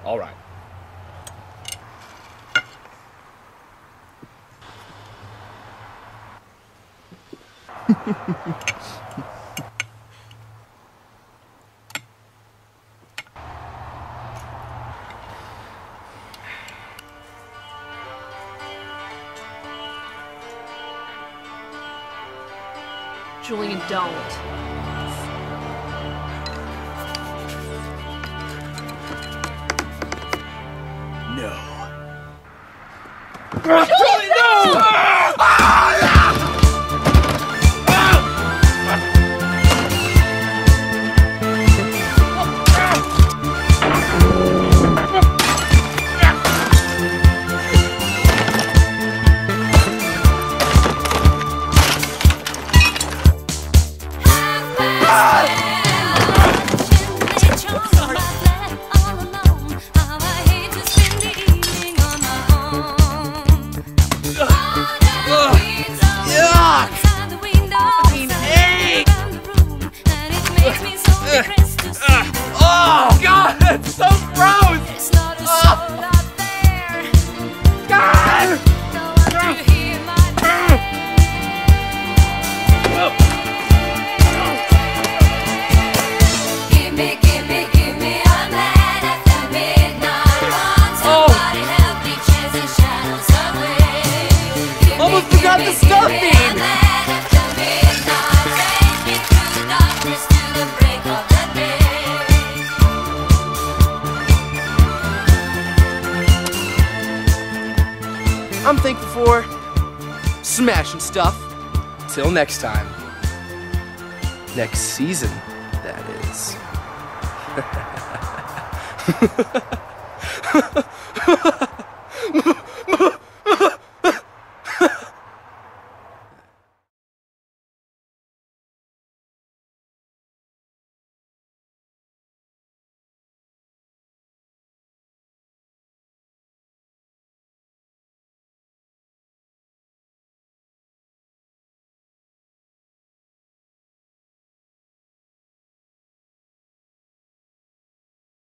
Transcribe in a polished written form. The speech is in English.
All right. Julian, don't. No. Julian, no! Oh God, that's so gross! It's not a soul out there. God! No one to hear my Give me a man after midnight. Run, somebody help me chase the shadows away. Almost forgot the stuff Give me a theme. man after midnight. Take me through the darkness to the break of the day. I'm thankful for smashing stuff. Till next time. Next season, that is.